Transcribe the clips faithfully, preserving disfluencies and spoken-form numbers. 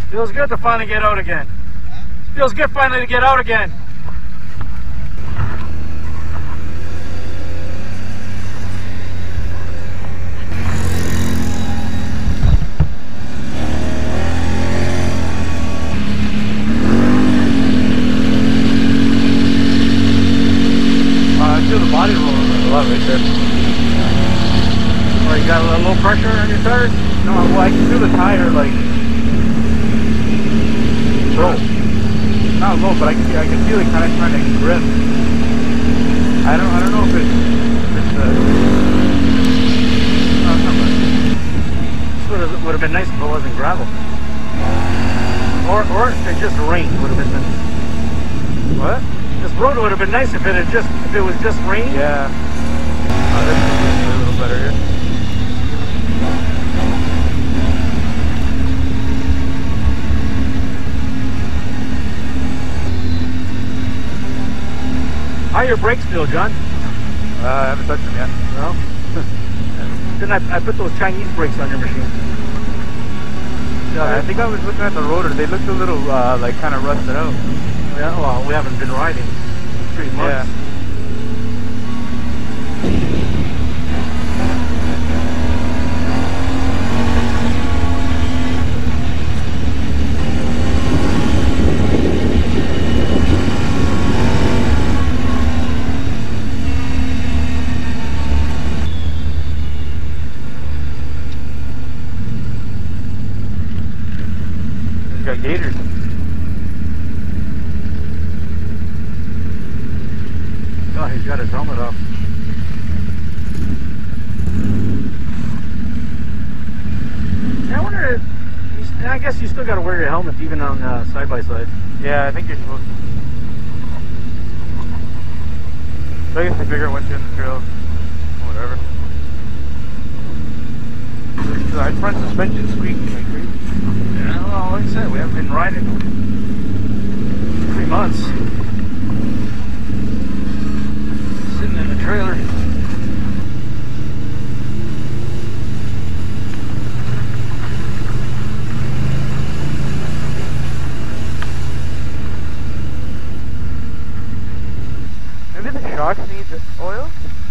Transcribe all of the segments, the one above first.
Feels good to finally get out again. Feels good finally to get out again. I feel the body rolling a lot right there. Oh, you got a little low pressure on your tires? No, well, I can feel the tire like low. Not low, but I can I can feel it kind of trying to grip. I don't I don't know if it's if it's uh, no, it's not much. This would have, would have been nice if it wasn't gravel. Or or if it just rained, would have been nice. What? This road would have been nice if it had just if it was just rain. Yeah. Oh, this is a little better here. How your brakes feel, John? Uh, I haven't touched them yet. No? Didn't I, I put those Chinese brakes on your machine? Yeah, I think I was looking at the rotor. They looked a little uh, like kind of rusted out. Yeah, well, we haven't been riding in three months. Yeah. Got gators. Oh, he's got his helmet off. Yeah, I wonder if, he's, I guess you still got to wear your helmet even on uh, side by side. Yeah, I think you're supposed to. So I guess I figure once you're in the trail, whatever. So our front suspension squeaking like crazy. Yeah, well, like I said, we haven't been riding in three months. Sitting in the trailer. Maybe the shocks need oil?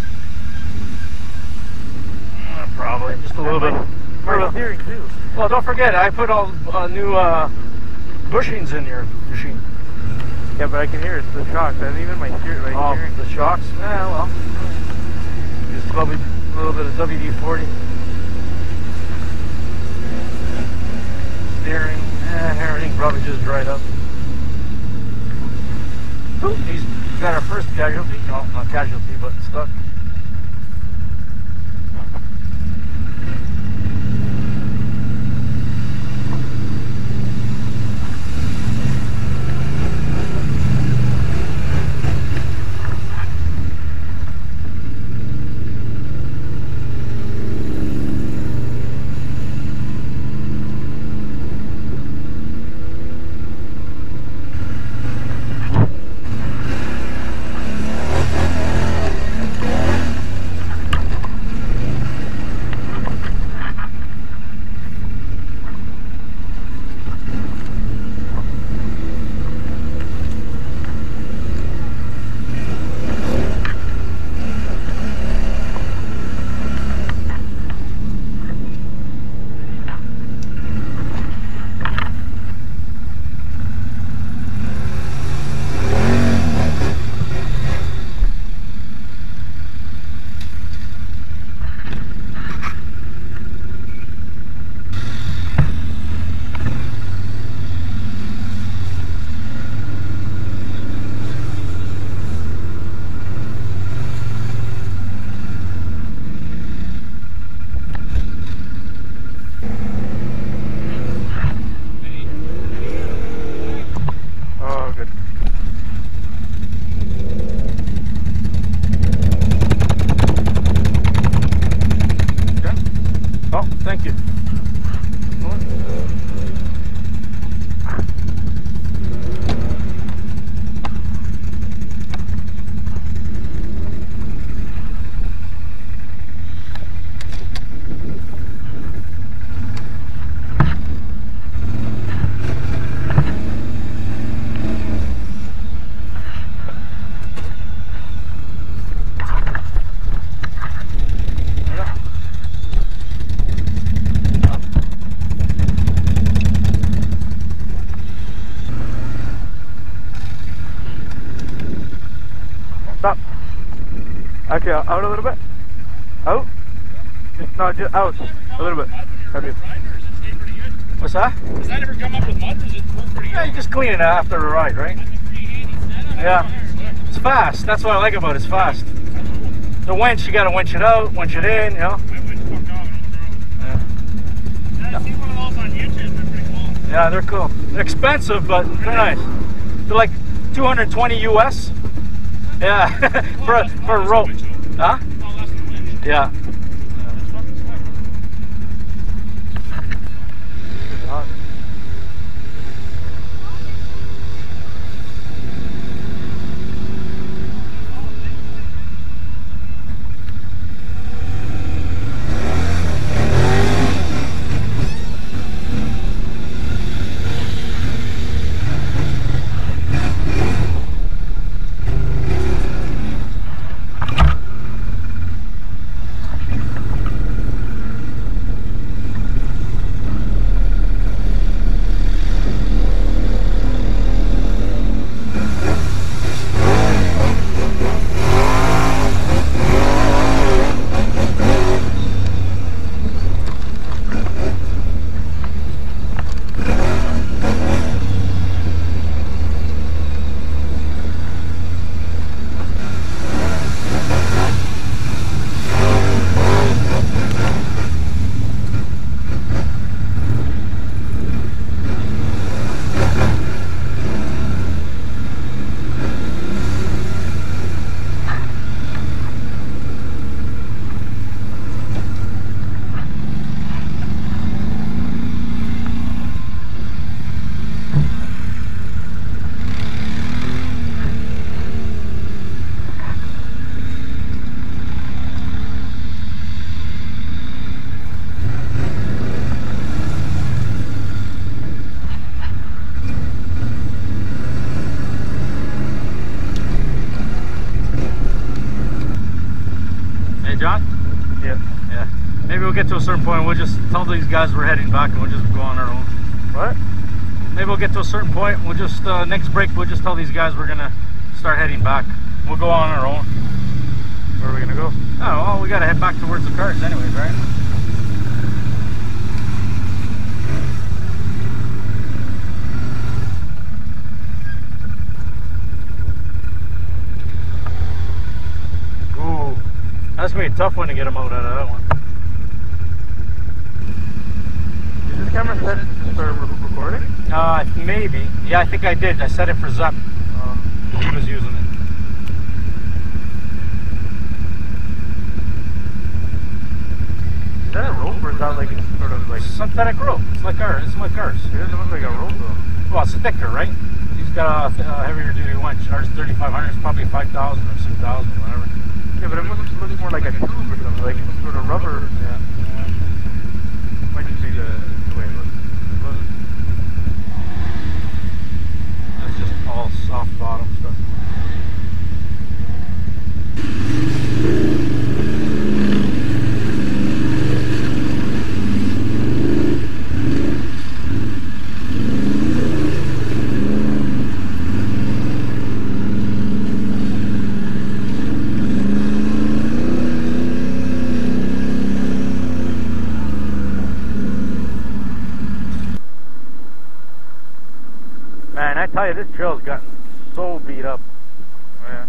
Uh, probably, just a little bit. My steering too. Well, don't forget, I put all uh, new uh, bushings in your machine. Yeah, but I can hear it. The shocks. And even my steer, my Oh, steering. the shocks? Yeah, well, just probably a little bit of W D forty. Steering, eh, everything probably just dried up. Ooh, he's got our first casualty. No, not casualty, but stuck. Okay, out a little bit. Out. Just, no, just out a little bit. Okay. What's that? Does that ever come up with mud? Does it work pretty good? Yeah, you just clean it after the ride, right? Yeah. It's fast. That's what I like about it. It's fast. The winch, you gotta winch it out, winch it in, you know? Yeah. I've seen one of those on YouTube. They're pretty cool. Yeah, they're cool. They're expensive, but they're nice. They're like two hundred twenty U S. Yeah, for a, for a rope. Huh? Yeah. John? Yeah. Yeah. Maybe we'll get to a certain point and we'll just tell these guys we're heading back and we'll just go on our own. What? Maybe we'll get to a certain point and we'll just, uh, next break, we'll just tell these guys we're gonna start heading back. We'll go on our own. Where are we gonna go? Oh, well, we gotta head back towards the cars anyways, right? That's gonna be a tough one to get them out out of that one. Is this camera set for recording? Uh, maybe. Yeah, I think I did. I set it for Zep. Um, he was using it. Is that a rope or is that like sort of like synthetic rope? It's like ours. It's like ours. It doesn't look like a rope though. Well, it's thicker, right? He's got a, a heavier duty winch. Ours thirty-five hundred. It's probably five thousand or six thousand, whatever. Yeah, but it looks, looks more like a tube or something, like some sort of rubber. Yeah. yeah. Might just be the, the way it looks. That's just all soft bottom stuff. Man, I tell you, this trail's gotten so beat up. Yeah.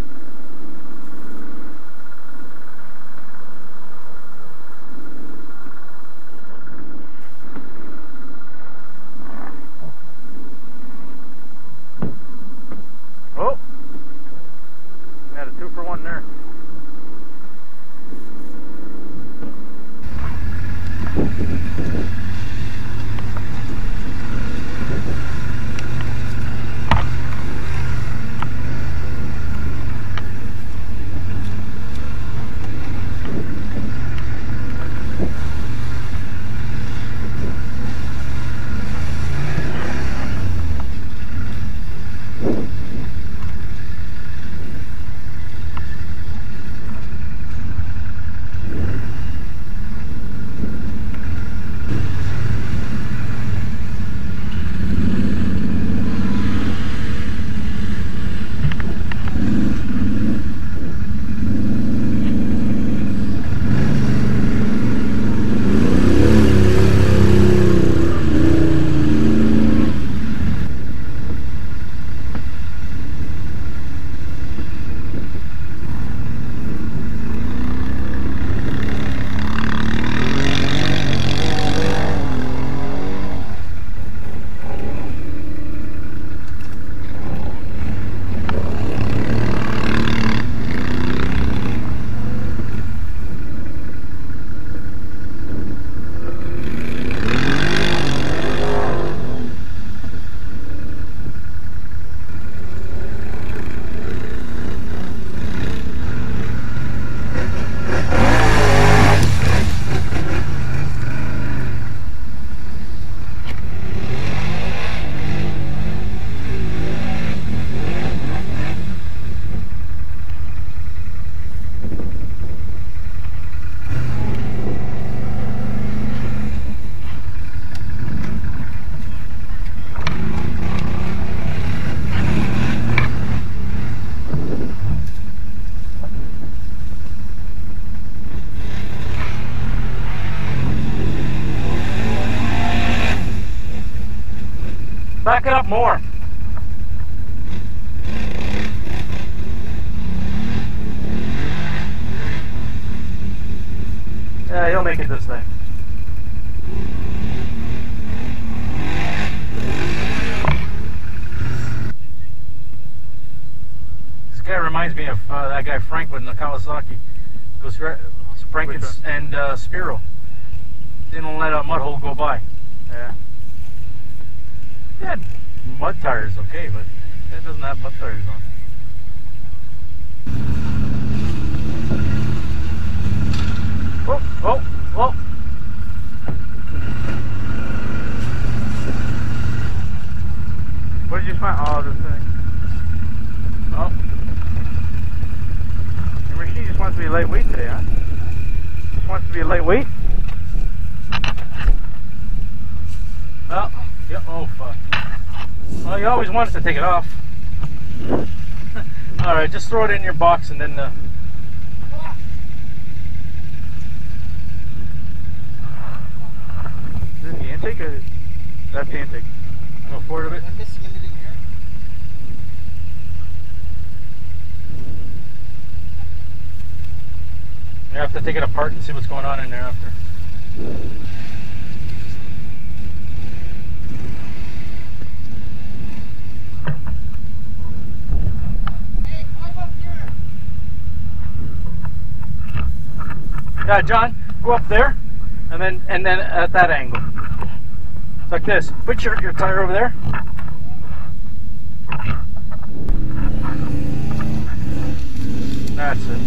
Oh! Had a two for one there. Back it up more. Yeah, he'll make it this thing. This guy reminds me of uh, that guy Franklin in the Kawasaki. Goes Franklin and uh, Spiro. Didn't let a mud hole go by. Yeah. He had mud tires, okay, but it doesn't have mud tires on. Oh, oh, oh. What did you find? Oh, this thing. Oh. Your machine just wants to be lightweight today, huh? Just wants to be lightweight? Oh, yeah, oh fuck. Well, you always wanted to take it off. Alright, just throw it in your box and then... Uh, Is this the intake or that's the intake? go forward a bit. I'm missing anything here? You have to take it apart and see what's going on in there after. Hey, climb up here! Yeah, John, go up there, and then and then at that angle. It's like this. Put your, your tire over there. That's it.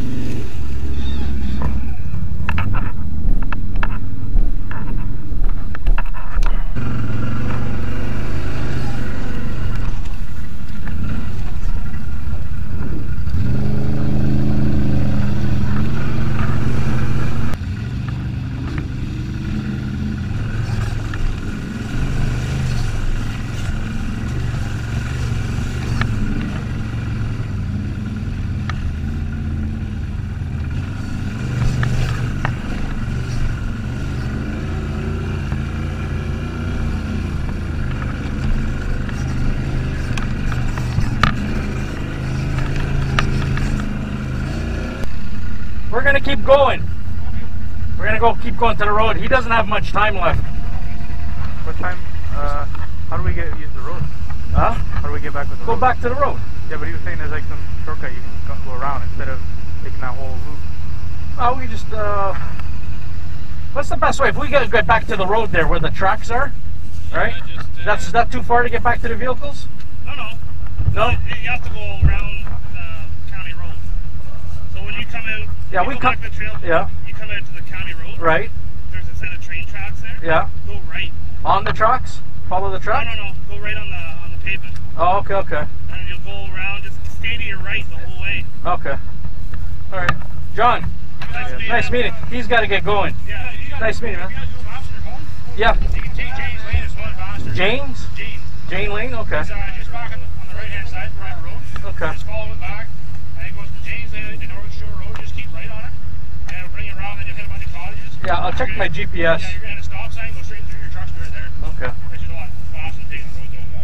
We're gonna keep going. We're gonna go keep going to the road. He doesn't have much time left. What time? Uh, how do we get use the road? Huh? How do we get back with the Go road? back to the road. Yeah, but he was saying there's like some shortcut you can go, go around instead of taking that whole loop. Oh, we just, uh... what's the best way? If we gotta get back to the road there where the tracks are, right? Yeah, just, uh, That's, is that too far to get back to the vehicles? No, no. No? You you have to go around the county road. So when you come out, Yeah, you we go come- back the trail, yeah. you come out to the county road. Right? There's a set of train tracks there. Yeah. Go right. On the tracks? Follow the No, track? no, no. Go right on the on the pavement, Oh, okay, okay. and then you'll go around. Just stay to your right the whole way. Okay. Alright. John, Nice, meeting nice you. meeting. He's gotta get going. Yeah. You got, Nice meeting, man. You guys go faster at home? Yeah. You can take James Lane. It's a lot faster. James? James. Jane Lane? Okay. It's uh, just back on the, on the right hand side, private road. Okay. Just follow it back, and it goes to James Lane and North Shore Road. Just keep right on it, and it'll bring you around. Then you'll hit a bunch of cottages. Yeah, I'll check You're my gonna- G P S. Yeah, you're gonna hit a stop sign, go straight through. Your truck's right there. Okay. Which is a lot faster than taking the road over back.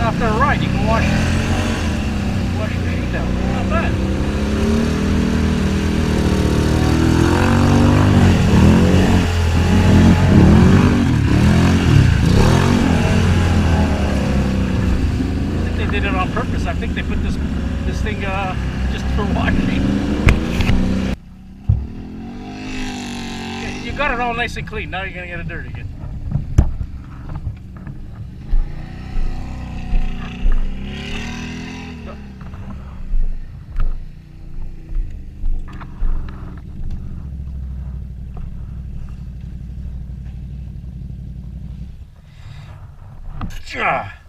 after a ride, you can wash, wash your sheet down. Not bad. I think they did it on purpose. I think they put this this thing uh, just for washing. You got it all nice and clean. Now you're gonna get it dirty again. Ah.